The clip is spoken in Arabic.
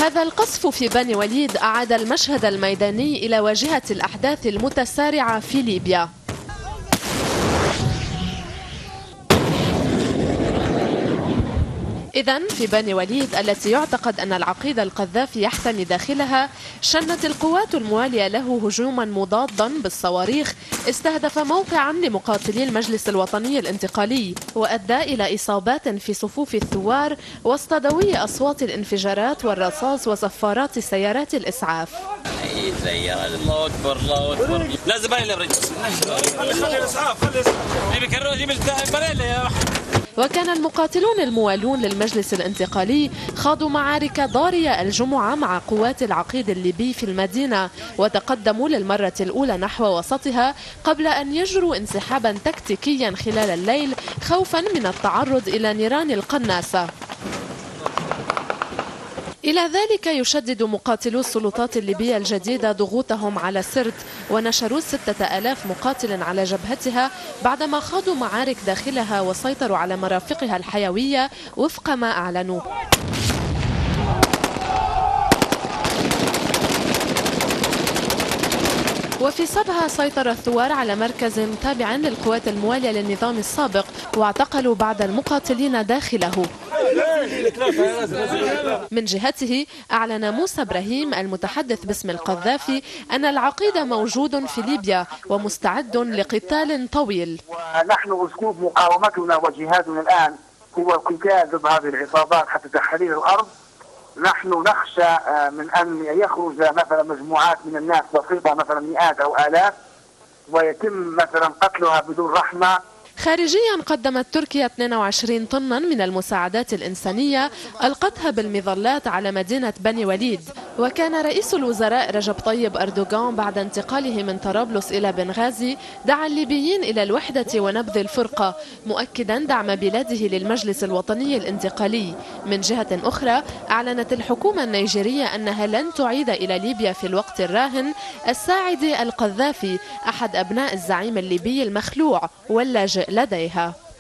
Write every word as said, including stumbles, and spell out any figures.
هذا القصف في بني وليد أعاد المشهد الميداني إلى واجهة الأحداث المتسارعة في ليبيا. إذن في بني وليد التي يعتقد أن العقيد القذافي يحتمي داخلها، شنت القوات الموالية له هجوما مضادا بالصواريخ استهدف موقعا لمقاتلي المجلس الوطني الانتقالي، وأدى إلى إصابات في صفوف الثوار وسط دوي أصوات الانفجارات والرصاص وصفارات سيارات الإسعاف. الله أكبر الله أكبر. لازم أنا اللي خلي خلي الإسعاف خلي الإسعاف. وكان المقاتلون الموالون للمجلس الانتقالي خاضوا معارك ضارية الجمعة مع قوات العقيد الليبي في المدينة، وتقدموا للمرة الأولى نحو وسطها قبل أن يجروا انسحابا تكتيكيا خلال الليل خوفا من التعرض إلى نيران القناصة. إلى ذلك يشدد مقاتلو السلطات الليبية الجديدة ضغوطهم على سرت، ونشروا ستة آلاف مقاتل على جبهتها بعدما خاضوا معارك داخلها وسيطروا على مرافقها الحيوية وفق ما أعلنوا. وفي صبها سيطر الثوار على مركز تابع للقوات الموالية للنظام السابق، واعتقلوا بعض المقاتلين داخله. من جهته أعلن موسى إبراهيم المتحدث باسم القذافي أن العقيد موجود في ليبيا ومستعد لقتال طويل. ونحن أسلوب مقاومتنا وجهادنا الآن هو القتال ضد هذه العصابات حتى تحرير الأرض. نحن نخشى من أن يخرج مثلا مجموعات من الناس بسيطة مثلا مئات أو آلاف ويتم مثلا قتلها بدون رحمة. خارجيا قدمت تركيا اثنين وعشرين طنا من المساعدات الإنسانية ألقتها بالمظلات على مدينة بني وليد. وكان رئيس الوزراء رجب طيب أردوغان بعد انتقاله من طرابلس إلى بنغازي دعا الليبيين إلى الوحدة ونبذ الفرقة، مؤكدا دعم بلاده للمجلس الوطني الانتقالي. من جهة أخرى أعلنت الحكومة النيجيرية أنها لن تعيد إلى ليبيا في الوقت الراهن الساعد القذافي أحد أبناء الزعيم الليبي المخلوع واللاجئ لديها.